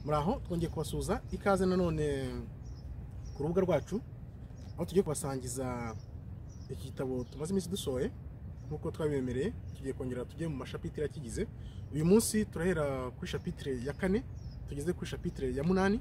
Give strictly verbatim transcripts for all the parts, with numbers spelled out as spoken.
muraho twongeye kubasuza ikaze nanone ku rubuga rwacu aho tugiye kubasangiza iki gitabo tumaze iminsi dusohoye nkuko twabibemereye. Tugiye kongera tujye mu mashapitire yakigize. Uyu munsi turahera kuri chapitre ya kane tugeze kuri chapitre ya munani.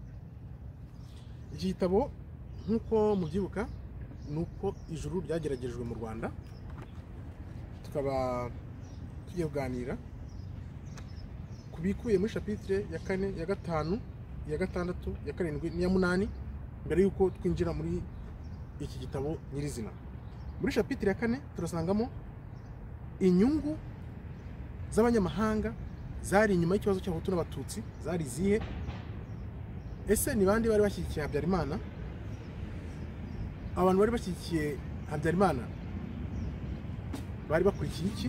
Iki gitabo nkuko mubyibuka nuko ijuru ryageragejwe mu Rwanda, tukaba tugiye kuganira kubikuye muri chapitre ya kane, ya gatanu, ya gatandatu, ya karindwi n'iya munani mbere yuko twinjira muri iki gitabo nyirizina. Muri chapitre ya kane turasangamo inyungu z'abanyamahanga zari inyuma y'ikibazo cy'abahutu n'abatutsi zari zihe. Ese ni bandi bari bashyigikiye Habyarimana? Abantu bari bashyigikiye Habyarimana bari bakurikiye iki?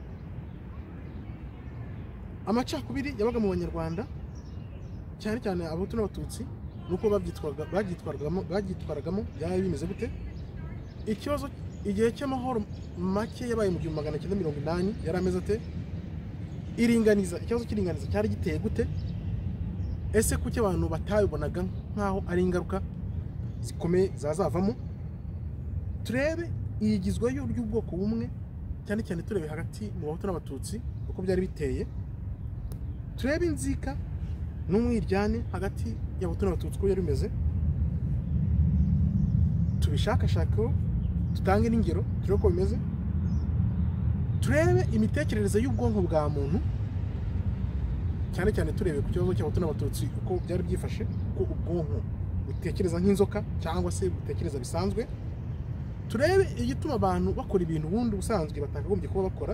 Amacakubiri yabaga mu Banyarwanda cyane cyane abahutu n'abatutsi nuko babyitwaga bagyitwaragamo bagyitwaragamo byari bimeze gute? Ikibazo igihe cy'amahoro make yabaye mu gihumbi magana cyenda mirongo inani yari ameze ate? Iringaniza, ikibazo cy'iringaniza cyari giteye gute? Ese kuki abantu batabibonaga nkaho ari ingaruka zikomeye zazavamo? Turebe iyigizweyo ry'ubwoko bumwe cyane cyane turebe hagati mu bahutu n'abatutsi uko byari biteye. Turebe inzika n'umwiryane hagati y'abahutu n'abatutsi uko yari bimeze. Tubishakashaka tutange n'ingero turebe uko bimeze. Turebe imitekerereze y'ubwonko bwa muntu cyane cyane turebe ku kibazo cy'abahutu n'abatutsi uko byari byifashe, uko ubwonko butekereza nk'inzoka cyangwa se butekereza bisanzwe. Turebe igituma abantu bakora ibintu ubundi ubusanzwe batakagombye kuba bakora.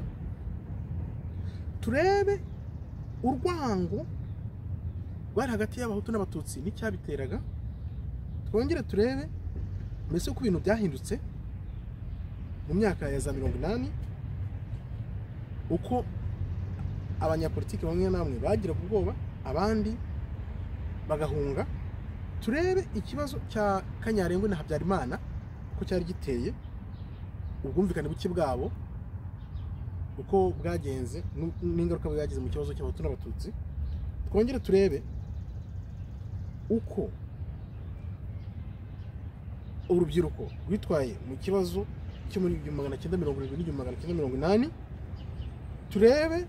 Turebe urwango rwari hagati y'abahutu n'abatutsi n'icyabiteraga. Twongere turebe mbese uko ibintu byahindutse mu myaka ya za mirongo inani, uko abanyapolitiki bamwe na bamwe bagiraga ubwoba abandi bagahunga. Turebe ikibazo cya Kanyarengwe na Habyarimana uko cyari giteye, ubwumvikane buke bwabo uko bwagenze n'ingaruka bwagize mu kibazo cy'abahutu n'abatutsi. Twongere turebe uko urubyiruko rwitwaye mu kibazo cyo muri igihumbi magana cyenda mirongo irindwi n'igihumbi magana cyenda mirongo inani. Turebe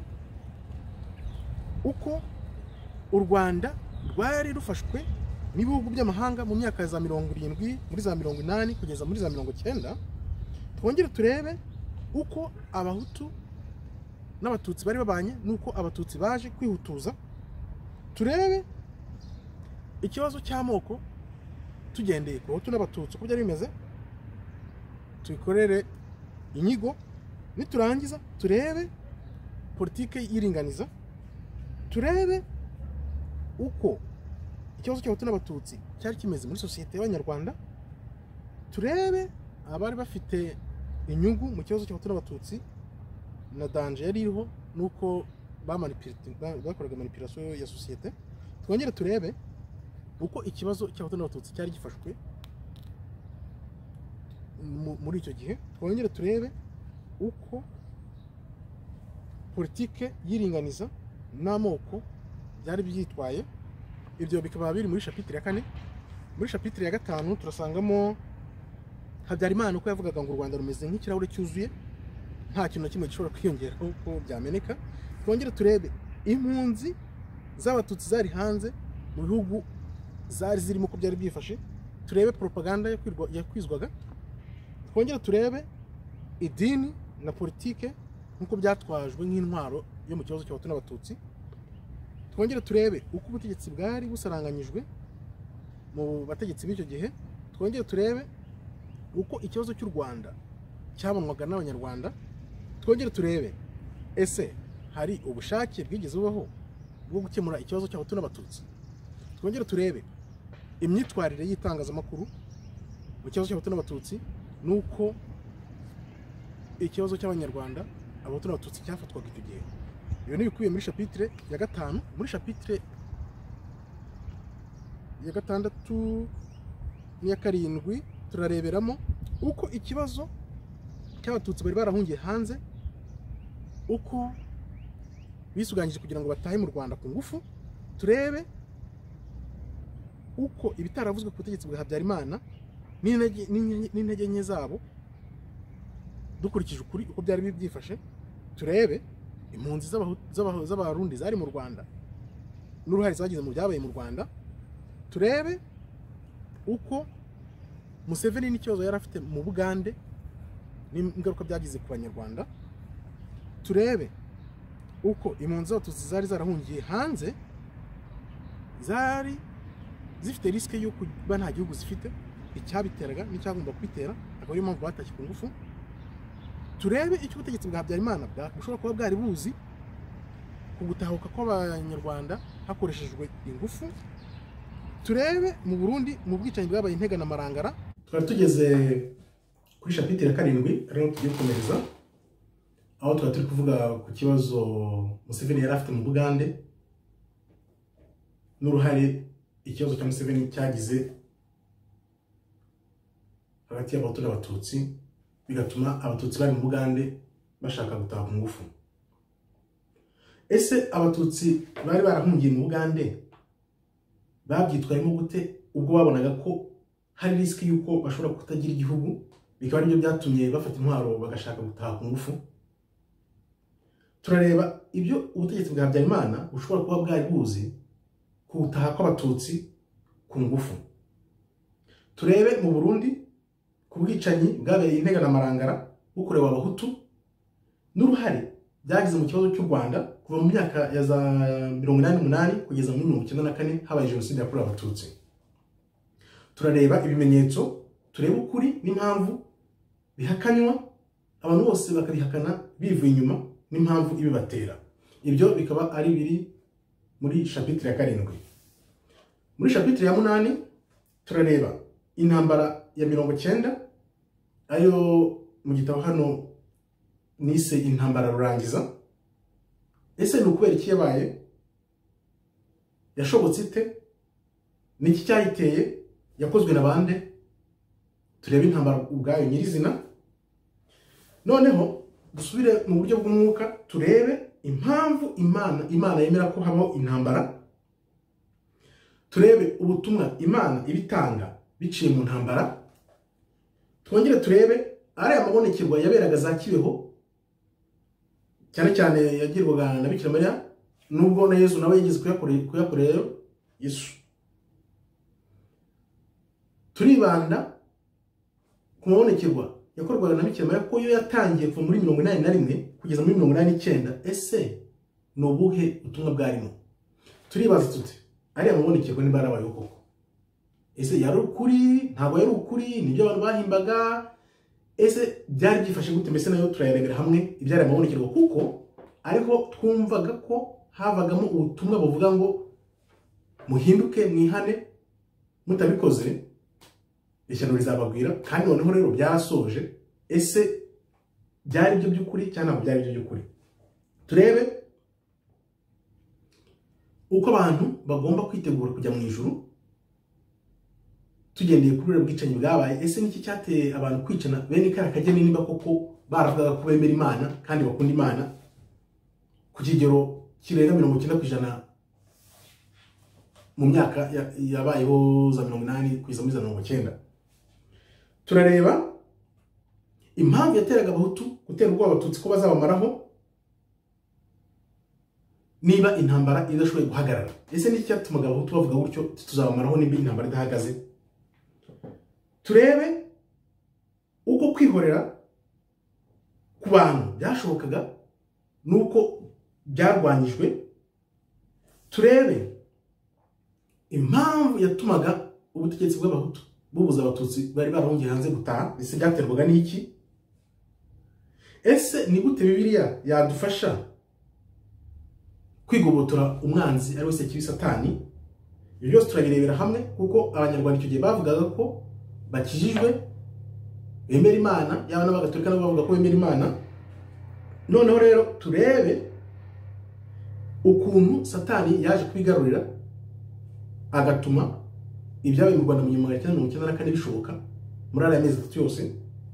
uko u Rwanda rwari rufashwe n'ibihugu by'amahanga mu myaka ya za mirongo irindwi, muri za mirongo inani kugeza muri za mirongo cyenda. Twongere turebe uko abahutu n'abatutsi bari babanye nuko abatutsi baje kwihutuza. Turebe ikibazo cy'amoko tugendeye ku bahutu n'abatutsi uko byari bimeze, tubikorere inyigo. Niturangiza turebe politike y'iringaniza. Turebe uko ikibazo cy'abahutu n'abatutsi cyari kimeze muri sosiyete y'Abanyarwanda. Turebe abari bafite inyungu mu kibazo cy'abahutu n'abatutsi na danger yari iriho nuko bakoraga manipulation ya sosiyete. Twongere turebe uko ikibazo cy'abahutu n'abatutsi cyari gifashwe muri icyo gihe. Twongere turebe uko politike y'iringaniza n'amoko byari byitwaye. Ibyo bikaba biri muri chapitre ya kane. Muri chapitre ya gatanu turasangamo Habyarimana uko yavugaga ngo u Rwanda rumeze nk'ikirahure cyuzuye nta kintu na kimwe gishobora kwiyongeraho ko byameneka. Twongere turebe impunzi z'abatutsi zari hanze mu bihugu zari zirimo ko byari byifashe. Turebe propaganda yakwizwaga. Twongere turebe idini na politike nkuko byatwajwe nk'intwaro yo mu kibazo cy'abahutu n'abatutsi. Twongere turebe uko ubutegetsi bwari busaranganyijwe mu bategetsi b'icyo gihe. Twongere turebe uko ikibazo cy'u Rwanda cyabonwaga n'Abanyarwanda. Twongere turebe ese hari ubushake bwigeze bubaho bwo gukemura ikibazo cy'abahutu n'abatutsi. Twongere turebe imyitwarire y'itangazamakuru mu kibazo cy'abahutu n'abatutsi nuko ikibazo cy'Abanyarwanda abahutu n'abatutsi cyafatwaga icyo gihe. Iyo ni bikubiye muri chapitre ya gatanu. Muri chapitre ya gatandatu n'iya karindwi turareberamo uko ikibazo cy'abatutsi bari barahungiye hanze uko bisuganyije kugira ngo batahe mu Rwanda ku ngufu. Turebe uko ibitaravuzwe ku butegetsi bwa Habyarimana n'intege nke zabo dukurikije ukuri uko byari byifashe, turebe impunzi z'abarundi zari mu Rwanda n'uruhare zagize mu byabaye mu Rwanda, turebe uko Museveni n'ikibazo yari afite mu Bugande n'ingaruka byagize ku Banyarwanda, turebe uko impunzi z'abatutsi zari zarahungiye hanze zari zifite risike yo kuba nta gihugu zifite, icyabiteraga n'icyagomba kubitera, akaba ariyo mpamvu batashye ku ngufu. Turebe icyo ubutegetsi bwa Habyarimana bushobora kuba bwari buzi ku gutahuka kw'Abanyarwanda hakoreshejwe ingufu. Turebe mu Burundi mu bwicanyi bwabaye Intega na Marangara. Twari tugeze kuri chapitre ya karindwi ariyo tugiye gukomereza, aho twari turi kuvuga ku kibazo Museveni yari afite mu Bugande n'uruhare ikibazo cya Museveni cyagize hagati y'Abahutu n'Abatutsi, bigatuma Abatutsi bari mu Bugande bashaka gutaha ku ngufu. Ese Abatutsi bari barahungiye mu Bugande babyitwayemo gute ubwo babonaga ko hari risiki yuko bashobora kutagira igihugu, bikaba aribyo byatumye bafata intwaro bagashaka gutaha ku ngufu? Turareba ibyo ubutegetsi bwa Habyarimana bushobora kuba bwari buzi ku gutaha kw'Abatutsi ku ngufu. Turebe mu Burundi ku bwicanyi bwabereye Intega na Marangara bukorewe Abahutu n'uruhare byagize mu kibazo cy'u Rwanda kuva mu myaka ya za mirongo inani n'umunani kugeza muri mirongo icyenda na kane habaye jenoside yakorewe Abatutsi. Turareba ibimenyetso, turebe ukuri n'impamvu bihakanywa, abantu bose bakabihakana bivuye inyuma n'impamvu ibibatera. Ibyo bikaba ari biri muri chapitre ya karindwi. Muri chapitre ya munani turareba intambara ya mirongo cyenda, ayo mu gitabo hano nise intambara rurangiza. Ese ni ukubera iki yabaye, yashobotse ite, niki cyayiteye, yakozwe na bande? Turebe intambara ubwayo nyirizina. Noneho dusubire mu buryo bw'umwuka, turebe impamvu Imana Imana yemera ko habaho intambara. Turebe ubutumwa Imana ibitanga biciye mu ntambara. Twongere turebe ariya mabonekerwa yaberaga za Kibeho, cyane cyane yagirwaga na Bikira Mariya, nubwo na Yesu nawe yigeze kuyakorera Yesu. Turibanda ku mabonekerwa yakorwaga na Bikira Mariya ko yo yatangiye kuva muri mirongo inani na rimwe kugeza muri mirongo inani n'icyenda. Ese ni ubuhe ubutumwa bwarimo? Turibaza tuti ariya mabonekerwa niba yarabayeho koko, ese yari ukuri, ntabwo yari ukuri, nibyo abantu bahimbaga? Ese byari byifashe gute? Mbese nayo turayarebera hamwe ibyari amabonekerwa, kuko ariko twumvaga ko havagamo ubutumwa buvuga ngo muhinduke mwihane, mutabikoze ishyano rizabagwira. Kandi noneho rero byarasoje. Ese byari byo by'ukuri cyangwa ntabwo byari byo by'ukuri? Turebe uko abantu bagomba kwitegura kujya mu ijuru tugendeye kuri bwicanyi bwabaye. Ese niki cyateye abantu kwicana bene kara kageni, niba koko baravugaga ko bemera Imana kandi bakunda Imana ku kigero kirenga mirongo icyenda ku ijana mu myaka yabayeho za mirongo inani kugeza muri za mirongo icyenda? Turareba impamvu yateraga Abahutu gutera ubwoba Abatutsi ko bazabamaraho niba intambara idashoboye guhagarara. Ese niki cyatumaga Abahutu bavuga gutyo, tuzabamaraho niba intambara idahagaze? Turebe uko kwihorera ku bantu byashobokaga nuko byarwanyijwe. Turebe impamvu yatumaga ubutegetsi bw'Abahutu bubuza Abatutsi bari barahungiye hanze gutaha. Ese byaterwaga n'iki? Ese ni gute Bibiliya yadufasha kwigobotora umwanzi ari wese kiri Satani? Ibyo byose turabirebera hamwe, kuko Abanyarwanda icyo gihe bavugaga ko bakijijwe, bemera Imana, yaba n'Abagatolika nabo bavuga ko bemera Imana. Noneho rero turebe ukuntu Satani yaje kwigarurira agatuma ibyabaye mu Rwanda mu gihumbi magana cyenda mirongo icyenda na kane bishoboka muri ariya mezi atatu yose.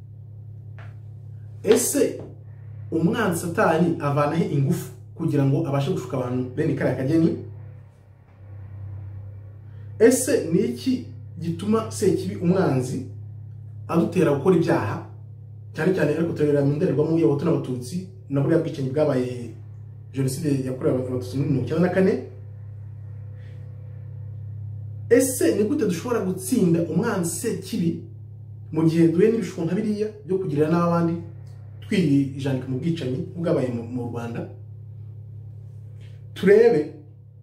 Ese umwanzi Satani avanaho ingufu kugira ngo abashe gushuka abantu bene kariya kageni? ese ni iki gituma Sekibi umwanzi adutera gukora ibyaha cyane cyane ariko turera mu ndererwamo y'abahutu n'abatutsi na buriya bwicanyi bwabaye jenoside yakorewe abatutsi muri mirongo icyenda na kane? Ese ni gute dushobora gutsinda umwanzi Sekibi mu gihe duhe n'ibishuko nka biriya byo kugirira n'abandi twijanika mu bwicanyi bwabaye mu Rwanda? Turebe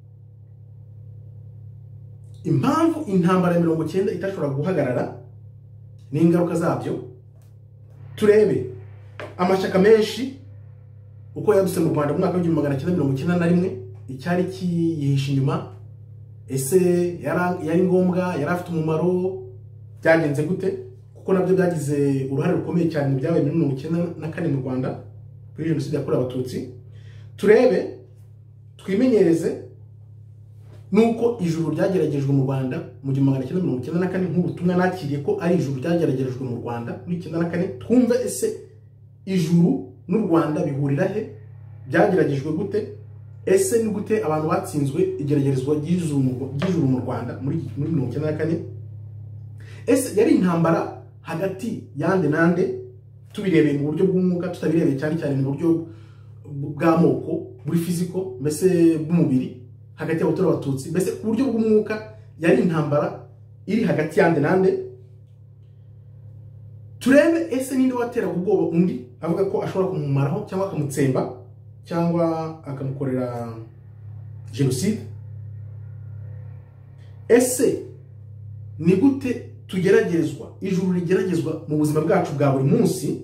impamvu intambara ya mirongo icyenda itashobora guhagarara n'ingaruka zabyo. Turebe amashyaka menshi uko yadutse mu Rwanda mu mwaka w'igihumbi magana cyenda mirongo icyenda na rimwe, icyari kiyihishe inyuma. Ese yari ngombwa, yari afite umumaro, byagenze gute? Kuko nabyo byagize uruhare rukomeye cyane mu byabaye muri mirongo icyenda na kane mu Rwanda kuri jenoside yakorewe abatutsi. Turebe twimenyereze nuko ijuru ryageragejwe mu Rwanda mu gihumbi magana cyenda mirongo icyenda na kane, nk'ubutumwa nakiriye ko ari ijuru ryageragejwe mu Rwanda muri icyenda na kane. Twumve ese ijuru n'u Rwanda bihurira he? Byageragejwe gute? Ese ni gute abantu batsinzwe igeragerezwa ry'ijuru mu Rwanda muri mirongo icyenda na kane? Ese yari intambara hagati yande nande, tubirebeye mu buryo bw'umwuka, tutabirebeye cyane cyane mu buryo bw'amoko, buri fiziko, mbese bw'umubiri, hagati y'abahutu n'abatutsi? Mbese ku buryo bw'umwuka yari intambara iri hagati yande nande? Turebe ese ninde wateraga ubwoba undi avuga ko ashobora kumumaraho cyangwa akamutsemba cyangwa akamukorera jenoside? Ese ni gute tugeragezwa, ijuru rigeragezwa mu buzima bwacu bwa buri munsi?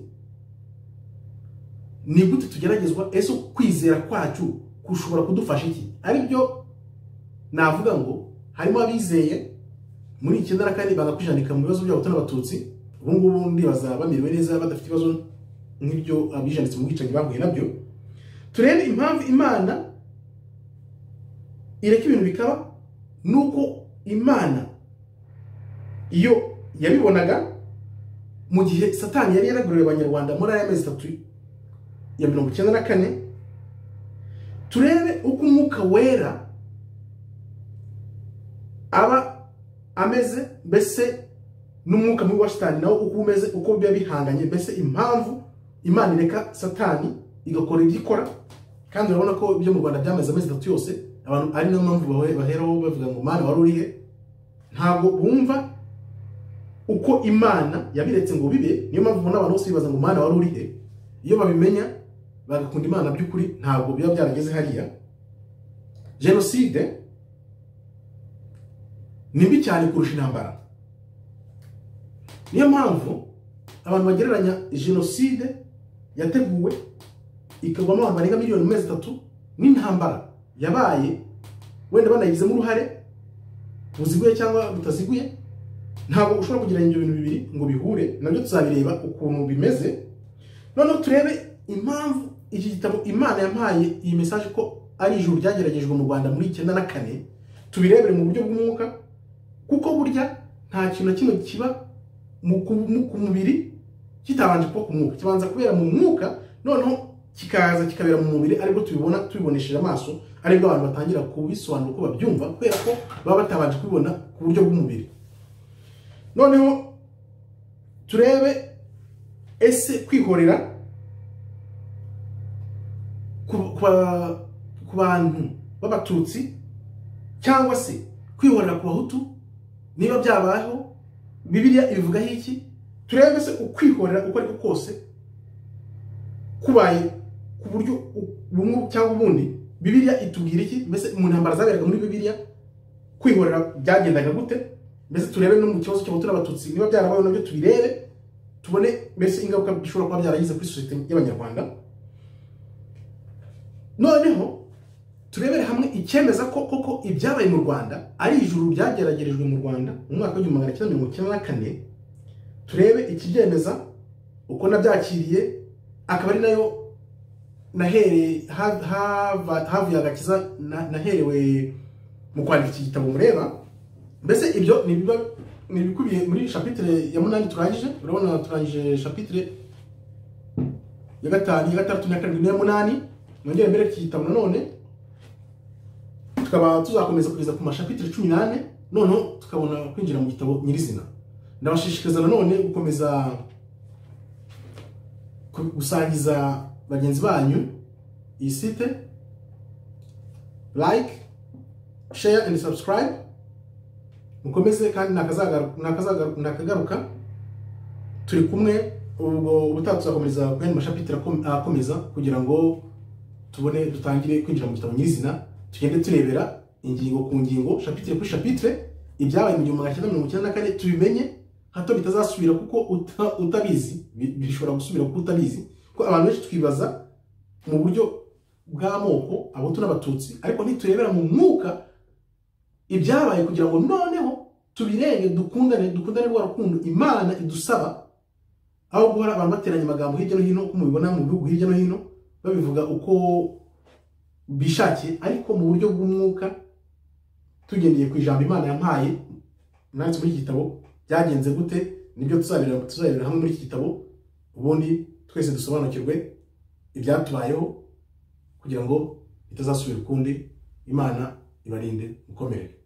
Ni gute tugeragezwa? Ese kwizera kwacu kushobora kudufasha iki? Ari byo navuga ngo harimo abizeye muri icyenda na kane bagakwijanika mu bibazo by'abahutu n'abatutsi, ubu ngubu ndibaza bamiriwe neza badafite ibibazo nk'ibyo abijanitse mu bwicanyi bahuye nabyo. Turebe impamvu Imana ireka ibintu bikaba, nuko Imana iyo yabibonaga mu gihe Satani yari yaraguriwe abanyarwanda muri aya mezi atatu ya mirongo icyenda na kane. Turebe uko umwuka wera aba ameze, mbese n'umwuka muri wa Satani nawo uko umeze, uko biba bihanganye. Mbese impamvu Imana ireka Satani igakora ibyo ikora, kandi urabona ko ibyo mu Rwanda byamaze amezi atatu yose, abantu ari nayo mpamvu baheraho bavuga ngo Mana wari urihe? Ntabwo bumva uko Imana yabiretse ngo bibe. Niyo mpamvu ubona abantu bose bibaza ngo Mana wari urihe. Iyo babimenya bagakunda Imana by'ukuri, ntabwo biba byarageze hariya. Jenoside ni mbi cyane kurusha intambara. Niyo mpamvu abantu bagereranya jenoside yateguwe ikagwamo abantu barenga miliyoni mu mezi atatu n'intambara yabaye wenda banayigizemo uruhare buziguye cyangwa butaziguye. Ntabwo ushobora kugereranya ibyo bintu bibiri ngo bihure, nabyo tuzabireba ukuntu bimeze. Noneho turebe impamvu iki gitabo Imana yampaye iyi message ko ari ijuru ryageragejwe mu Rwanda muri icyenda na kane. Tubirebere mu buryo bw'umwuka, kuko burya nta kintu kimwe kiba ku mubiri kitabanje kuba ku mwuka, kibanza kubera mu mwuka, noneho kikaza kikabera mu mubiri, aribwo tubibona tubibonesheje amaso, aribwo abantu batangira kubisobanura uko babyumva, kubera ko baba batabanje kubibona ku buryo bw'umubiri. Noneho turebe ese kwihorera ku bantu b'abatutsi cyangwa se kwihorera ku bahutu niba byabayeho, Bibiliya ibivugaho iki? Turebe se ukwihorera uko ariko kose kubaye ku buryo bumwe cyangwa ubundi, Bibiliya itubwira iki? Mbese mu ntambara zaberaga muri Bibiliya kwihorera byagendaga gute? Mbese turebe no mu kibazo cy'abahutu n'abatutsi niba byarabayeho nabyo tubirebe, tubone mbese ingaruka bishobora kuba byaragize kuri sosiyete y'Abanyarwanda. Noneho turebere hamwe icyemeza ko koko ibyabaye mu Rwanda ari ijuru ryageragerejwe mu Rwanda mu mwaka w'igihumbi magana cyenda mirongo icyenda na kane. Turebe ikibyemeza uko nabyakiriye, akaba ari nayo nahereye havuye agakiza naherewe mu kwandika iki gitabo mureba. Mbese ibyo ni biba ni bikubiye muri chapitre ya munani turangije. Urabona turangije chapitre ya gatanu, ya gatatu, ya karindwi, ya munani. Nongere mbere iki gitabo nanone tukaba tuzakomeza kugeza ku mashapitire cumi n'ane noneho tukabona kwinjira mu gitabo nyirizina. Ndabashishikariza nanone gukomeza gusangiza bagenzi banyu iyi site, like, share and subscribe. Mukomeze kandi nakazagaruka turi kumwe, ubwo ubutaha tuzakomeza kugenda amashapitire akomeza kugira ngo tubone dutangire kwinjira mu gitabo nyirizina, tugende turebera ingingo ku ngingo, shapitire kuri shapitire, ibyabaye mu gihumbi magana cyenda mirongo icyenda na kane tubimenye hato bitazasubira, kuko uta, utabizi bishobora gusubira kuko utabizi, ko abantu benshi twibaza mu buryo bw'amoko abahutu n'abatutsi, ariko ntiturebera mu mwuka ibyabaye kugira ngo noneho tubirenge, dukundane dukundane rwa rukundo Imana idusaba, aho guhora abantu bateranya amagambo hirya no hino uko mubibona mu bihugu hirya no hino babivuga uko bishakiye, ariko mu buryo bw'umwuka tugendeye ku ijambo Imana yampaye nanditse muri iki gitabo byagenze gute, nibyo tuzabira tuzabira hamwe muri iki gitabo, ubundi twese dusobanukirwe ibyatubayeho kugira ngo bitazasubira ukundi. Imana ibarinde mukomere.